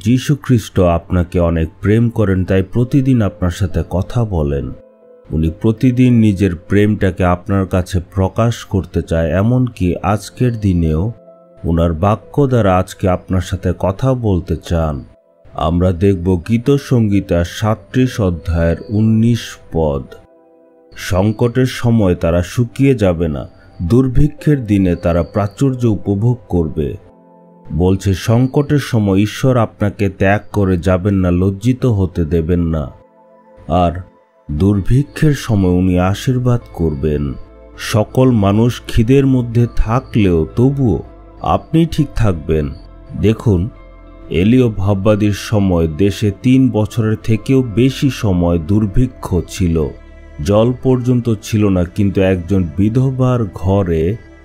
যীশু খ্রিস্ট আপনাকে অনেক প্রেম করেন, তাই প্রতিদিন আপনার সাথে কথা বলেন। উনি প্রতিদিন নিজের প্রেমটাকে আপনার কাছে প্রকাশ করতে চায়, এমনকি আজকের দিনেও ওনার বাক্য দ্বারা আজকে আপনার সাথে কথা বলতে চান। আমরা দেখব গীতসংগীতার 37 অধ্যায়ের 19 পদ। সংকটের সময় তারা শুকিয়ে যাবে না, দুর্ভিক্ষের দিনে তারা প্রাচুর্য উপভোগ করবে। বলছে সংকটের সময় ঈশ্বর আপনাকে ত্যাগ করে যাবেন না, লজ্জিত হতে দেবেন না। আর দুর্ভিক্ষের সময় উনি আশীর্বাদ করবেন। সকল মানুষ খিদের মধ্যে থাকলেও তবুও আপনি ঠিক থাকবেন। দেখুন, এলীয় ভাববাদীর সময় দেশে 3 বছরের থেকেও বেশি সময় দুর্ভিক্ষ ছিল। জল পর্যন্ত ছিল না, কিন্তু একজন বিধবার ঘরে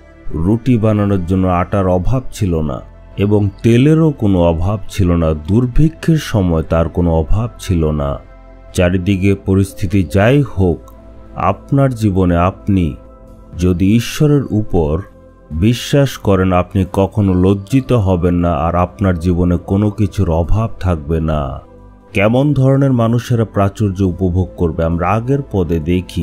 রুটি বানানোর জন্য আটার অভাব ছিল না এবং তেলেরও কোনো অভাব ছিল না। দুর্ভিক্ষের সময় তার কোনো অভাব ছিল না। চারিদিকে পরিস্থিতি যাই হোক, আপনার জীবনে আপনি যদি ঈশ্বরের উপর বিশ্বাস করেন, আপনি কখনো লজ্জিত হবেন না, আর আপনার জীবনে কোনো কিছুর অভাব থাকবে না। কেমন ধরনের মানুষেরা প্রাচুর্য উপভোগ করবে আমরা আগের পদে দেখি।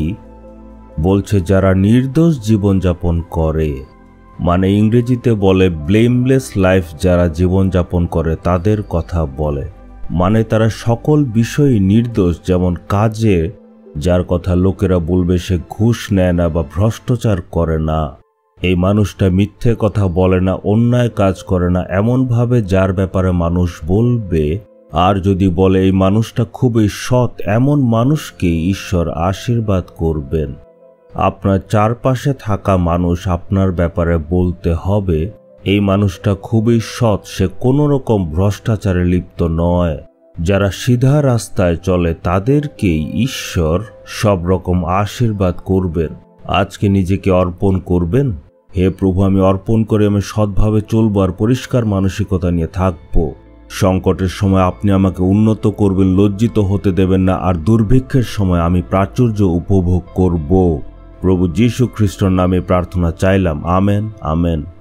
বলছে যারা নির্দোষ জীবনযাপন করে, মানে ইংরেজিতে বলে ব্লেমলেস লাইফ, যারা জীবনযাপন করে তাদের কথা বলে। মানে তারা সকল বিষয়ে নির্দোষ, যেমন কাজে যার কথা লোকেরা বলবে সে ঘুষ নেয় না বা ভ্রষ্টাচার করে না, এই মানুষটা মিথ্যে কথা বলে না, অন্যায় কাজ করে না, এমনভাবে যার ব্যাপারে মানুষ বলবে। আর যদি বলে এই মানুষটা খুবই সৎ, এমন মানুষকে ঈশ্বর আশীর্বাদ করবেন। আপনার চারপাশে থাকা মানুষ আপনার ব্যাপারে বলতে হবে এই মানুষটা খুবই সৎ, সে কোনো রকম ভ্রষ্টাচারে লিপ্ত নয়। যারা সিধা রাস্তায় চলে তাদেরকেই ঈশ্বর সব রকম আশীর্বাদ করবেন। আজকে নিজেকে অর্পণ করবেন, হে প্রভু, আমি অর্পণ করে আমি সৎভাবে চলবো আর পরিষ্কার মানসিকতা নিয়ে থাকবো। সংকটের সময় আপনি আমাকে উন্নত করবেন, লজ্জিত হতে দেবেন না, আর দুর্ভিক্ষের সময় আমি প্রাচুর্য উপভোগ করব। প্রভু যীশু খ্রিস্টর নামে প্রার্থনা চাইলাম, আমেন, আমেন।